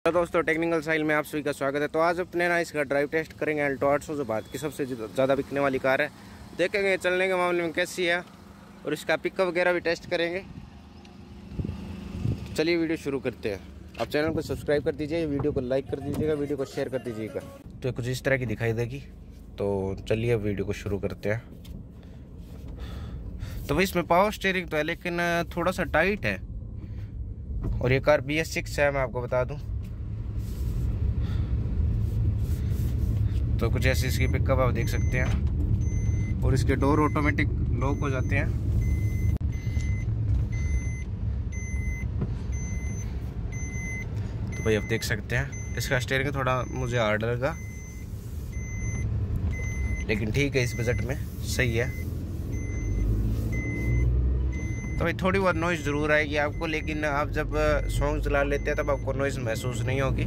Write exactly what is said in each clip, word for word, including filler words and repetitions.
तो दोस्तों टेक्निकल साइल में आप सभी का स्वागत है। तो आज अपने ना इसका ड्राइव टेस्ट करेंगे अल्टो आठ सौ, जो भारत की सबसे ज़्यादा बिकने वाली कार है। देखेंगे चलने के मामले में कैसी है और इसका पिकअप वगैरह भी टेस्ट करेंगे। चलिए वीडियो शुरू करते हैं। आप चैनल को सब्सक्राइब कर दीजिए, वीडियो को लाइक कर दीजिएगा, वीडियो को शेयर कर दीजिएगा। तो कुछ इस तरह की दिखाई देगी। तो चलिए अब वीडियो को शुरू करते हैं। तो भाई इसमें पावर स्टीयरिंग तो है लेकिन थोड़ा सा टाइट है और ये कार बी एस सिक्स है, मैं आपको बता दूं। तो कुछ ऐसी इसकी पिकअप आप देख सकते हैं और इसके डोर ऑटोमेटिक लॉक हो जाते हैं। तो भाई आप देख सकते हैं इसका स्टीयरिंग थोड़ा मुझे हार्ड लगा, लेकिन ठीक है, इस बजट में सही है। तो भाई थोड़ी बहुत नॉइज़ ज़रूर आएगी आपको, लेकिन आप जब सॉन्ग चला लेते हैं तब आपको नॉइज़ महसूस नहीं होगी।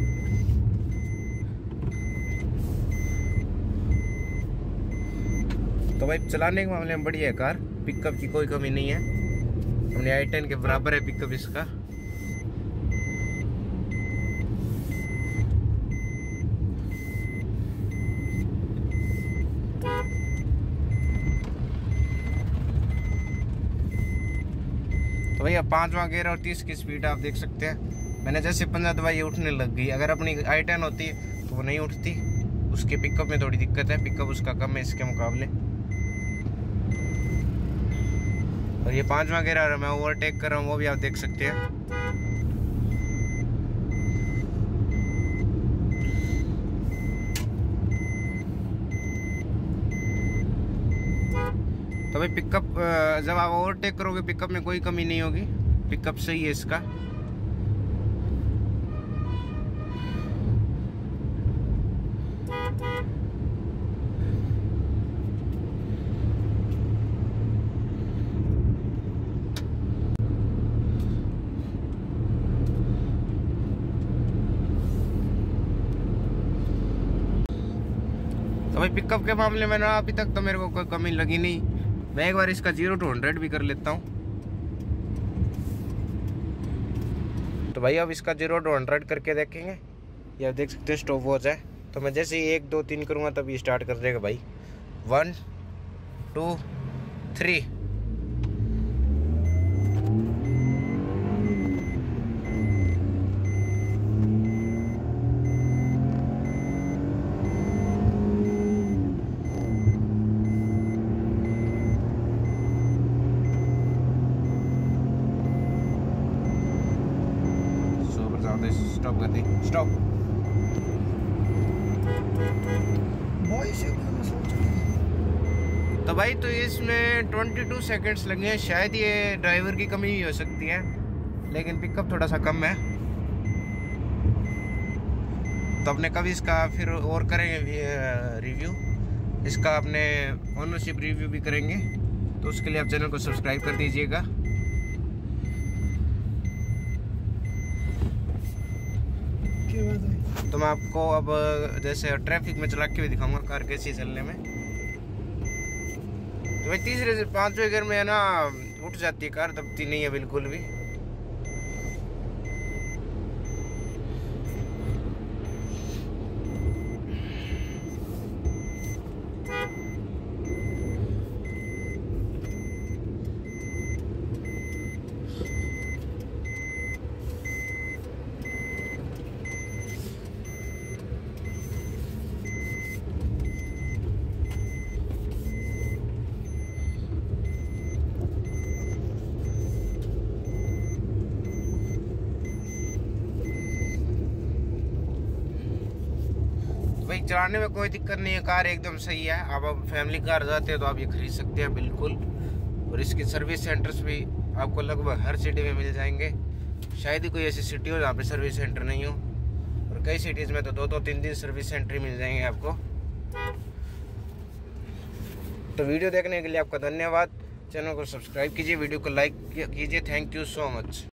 तो भाई चलाने के मामले में बढ़िया है कार, पिकअप की कोई कमी नहीं है। अपने आई टेन के बराबर है पिकअप इसका। तो भैया पाँचवा गियर और तीस की स्पीड आप देख सकते हैं। मैंने जैसे पंद्रह दबाई उठने लग गई। अगर अपनी आई टेन होती तो वो नहीं उठती। उसके पिकअप में थोड़ी दिक्कत है, पिकअप उसका कम है इसके मुकाबले। और ये पांचवा गियर आ रहा है, मैं ओवरटेक कर रहा हूँ, वो भी आप देख सकते हैं। तो भाई पिकअप जब आप ओवरटेक करोगे पिकअप में कोई कमी नहीं होगी, पिकअप सही है इसका। तो भाई पिकअप के मामले में ना अभी तक तो मेरे को कोई कमी लगी नहीं। मैं एक बार इसका जीरो टू हंड्रेड भी कर लेता हूँ। तो भाई अब इसका जीरो टू हंड्रेड करके देखेंगे। ये आप देख सकते हैं स्टॉप वॉच है। तो मैं जैसे ही एक दो तीन करूँगा तब ये स्टार्ट कर देगा भाई। One two three. स्टॉप कर दी, स्टॉप। तो भाई तो इसमें बाईस सेकंड्स लगे हैं। शायद ये ड्राइवर की कमी ही हो सकती है, लेकिन पिकअप थोड़ा सा कम है। तो अपने कभी इसका फिर और करेंगे रिव्यू, इसका अपने ओनरशिप रिव्यू भी करेंगे। तो उसके लिए आप चैनल को सब्सक्राइब कर दीजिएगा। तो मैं आपको अब जैसे ट्रैफिक में चला के भी दिखाऊंगा कार कैसी चलने में। तो भाई तीसरे से पांचवें गियर में है ना उठ जाती है कार, दबती नहीं है बिल्कुल भी। भाई चलाने में कोई दिक्कत नहीं है, कार एकदम सही है। आप अब फैमिली कार जाते हैं तो आप ये खरीद सकते हैं बिल्कुल। और इसके सर्विस सेंटर्स भी आपको लगभग हर सिटी में मिल जाएंगे। शायद ही कोई ऐसी सिटी हो जहाँ पे सर्विस सेंटर नहीं हो, और कई सिटीज़ में तो दो दो तीन तीन सर्विस सेंटर मिल जाएंगे आपको। तो वीडियो देखने के लिए आपका धन्यवाद। चैनल को सब्सक्राइब कीजिए, वीडियो को लाइक कीजिए। Thank you so much.